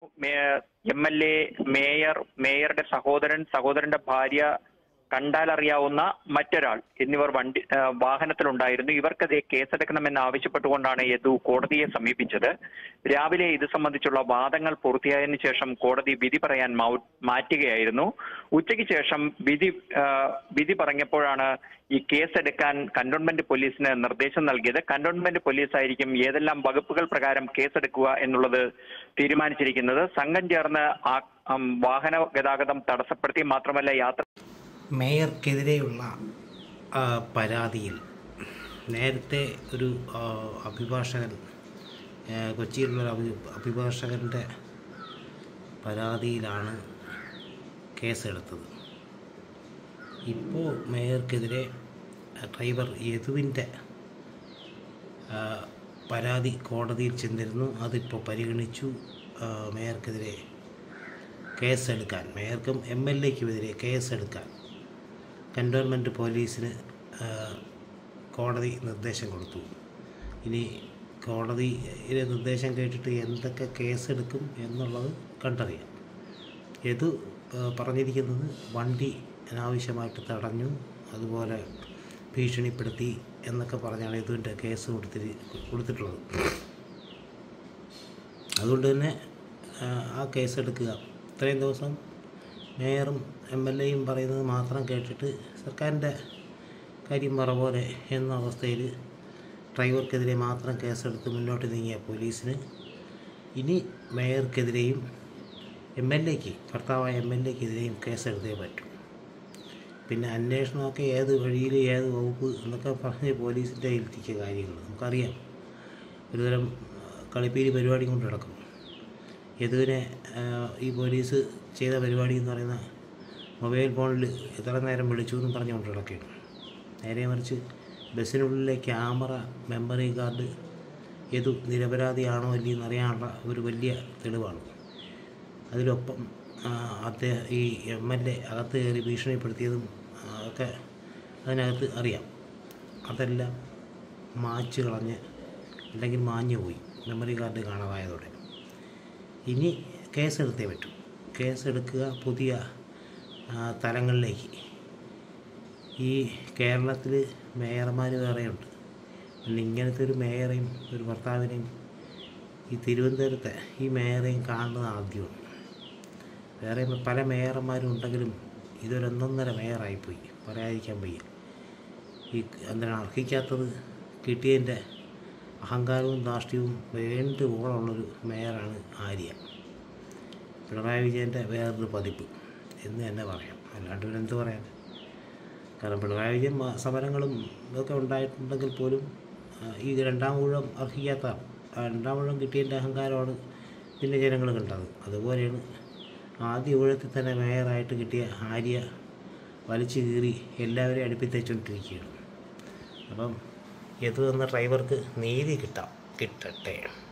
MLA, മേയറുടെ സഹോദരന്റെ ഭാര്യ, കണ്ടാലറിയാവുന്ന മറ്റൊരാൾ എന്നിവർ വാഹനത്തിലുണ്ടായിരുന്നു. ഇവർക്കെതിരെ കേസെടുക്കണമെന്ന് ആവശ്യപ്പെട്ടുകൊണ്ടാണ് യദു കോടതിയെ സമീപിച്ചത്. രാവിലെ ഇത് സംബന്ധിച്ചുള്ള വാദങ്ങൾ പൂർത്തിയായതിനു ശേഷം കോടതി വിധി പറയാൻ മാറ്റുകയായിരുന്നു. ഉച്ചയ്ക്ക് ശേഷം വിധി പറഞ്ഞപ്പോഴാണ് ഈ കേസെടുക്കാൻ കന്റോൺമെന്റ് പോലീസിന് നിർദ്ദേശം നൽകിയത്. കന്റോൺമെന്റ് പോലീസായിരിക്കും ഏതെല്ലാം വകുപ്പുകൾ പ്രകാരം കേസെടുക്കുക എന്നുള്ളത് തീരുമാനിച്ചിരിക്കുന്നത്. സംഘം ചേർന്ന് വാഹന ഗതാഗതം തടസ്സപ്പെടുത്തി, മാത്രമല്ല മേയർക്കെതിരെയുള്ള പരാതിയിൽ നേരത്തെ ഒരു അഭിഭാഷകൻ, കൊച്ചിയിലുള്ള അഭിഭാഷകൻ്റെ പരാതിയിലാണ് കേസെടുത്തത്. ഇപ്പോൾ മേയർക്കെതിരെ ഡ്രൈവർ യദുവിൻ്റെ പരാതി കോടതിയിൽ ചെന്നിരുന്നു. അതിപ്പോൾ പരിഗണിച്ചു. മേയർക്കെതിരെ കേസെടുക്കാൻ, മേയർക്കും MLAയ്ക്കുമെതിരെ കേസെടുക്കാൻ കന്റോൺമെൻറ്റ് പോലീസിന് കോടതി നിർദ്ദേശം കൊടുത്തു. ഇനി കോടതിയിലെ നിർദ്ദേശം കേട്ടിട്ട് എന്തൊക്കെ കേസെടുക്കും എന്നുള്ളത് കണ്ടറിയാം. യദു പറഞ്ഞിരിക്കുന്നത് വണ്ടി അനാവശ്യമായിട്ട് തടഞ്ഞു, അതുപോലെ ഭീഷണിപ്പെടുത്തി എന്നൊക്കെ പറഞ്ഞാണ് യദുവിൻ്റെ കേസ് കൊടുത്തിട്ടുള്ളത്. അതുകൊണ്ട് തന്നെ ആ കേസെടുക്കുക. ഇത്രയും ദിവസം മേയറും MLAയും പറയുന്നത് മാത്രം കേട്ടിട്ട് സർക്കാരിൻ്റെ കാര്യം പറ പോലെ എന്ന അവസ്ഥയിൽ ഡ്രൈവർക്കെതിരെ മാത്രം കേസെടുത്ത് മുന്നോട്ട് നീങ്ങിയ പോലീസിന് ഇനി മേയർക്കെതിരെയും ഭർത്താവായ MLAയ്ക്കെതിരെയും കേസെടുത്തേ പറ്റും. പിന്നെ അന്വേഷണമൊക്കെ ഏത് വഴിയിൽ ഏത് വകുപ്പ് എന്നൊക്കെ പറഞ്ഞ് പോലീസിൻ്റെ എത്തിച്ച കാര്യങ്ങൾ നമുക്കറിയാം. ഒരുതരം കളിപ്പീരി പരിപാടി കൊണ്ട് നടക്കും. യദുവിനെ ഈ പോലീസ് ചെയ്ത പരിപാടി എന്ന് പറയുന്ന മൊബൈൽ ഫോണിൽ എത്ര നേരം വിളിച്ചു എന്നും പറഞ്ഞുകൊണ്ട് നടക്കുകയാണ്. നേരെ മറിച്ച് ബസ്സിനുള്ളിലെ ക്യാമറ, മെമ്മറി കാർഡ് യദു നിരപരാധിയാണോ അല്ലയോ എന്നറിയാനുള്ള ഒരു വലിയ തെളിവാണ്. അതിലൊപ്പം ഈ MLA അകത്ത് കയറി ഭീഷണിപ്പെടുത്തിയതും ഒക്കെ അതിനകത്ത് അറിയാം. അതെല്ലാം മായ്ച്ചു കളഞ്ഞ് അല്ലെങ്കിൽ മാഞ്ഞു പോയി മെമ്മറി കാർഡ് കാണാതായതോടെ. ഇനി കേസെടുത്തേ പറ്റും. കേസെടുക്കുക പുതിയ തലങ്ങളിലേക്ക്. ഈ കേരളത്തിൽ മേയർമാർ വേറെയുണ്ട്. പിന്നെ ഇങ്ങനത്തെ ഒരു മേയറേയും ഒരു ഭർത്താവിനെയും ഈ തിരുവനന്തപുരത്തെ ഈ മേയറേയും കാണുന്നത് ആദ്യമാണ്. വേറെ പല മേയർമാരും ഉണ്ടെങ്കിലും ഇതൊരൊന്നൊന്നര മേയറായിപ്പോയി, പറയാതിരിക്കാൻ വയ്യ. ഈ എന്താണ് അർഹിക്കാത്തത് കിട്ടിയതിൻ്റെ അഹങ്കാരവും ധാർഷ്ട്യവും വേണ്ടുവോളമുള്ളൊരു മേയറാണ് ആര്യ. പിണറായി വിജയൻ്റെ വേറൊരു പതിപ്പ് എന്ന് തന്നെ പറയാം, അല്ലാണ്ട് പിന്നെ എന്ത് പറയാൻ. കാരണം പിണറായി വിജയൻ സമരങ്ങളും ഇതൊക്കെ ഉണ്ടായിട്ടുണ്ടെങ്കിൽ പോലും ഈ രണ്ടാം ഊഴം അർഹിക്കാത്ത രണ്ടാം ഊഴം കിട്ടിയതിൻ്റെ അഹങ്കാരമാണ് പിന്നെ ജനങ്ങൾ കണ്ടത്. അതുപോലെയാണ് ആദ്യ ഊഴത്തിൽ തന്നെ മേയറായിട്ട് കിട്ടിയ ആര്യ വലിച്ചു കീറി എല്ലാവരെയും അടുപ്പിത്തേച്ചുകൊണ്ടിരിക്കുകയാണ്. അപ്പം യദു എന്ന ഡ്രൈവർക്ക് നീതി കിട്ടട്ടെ.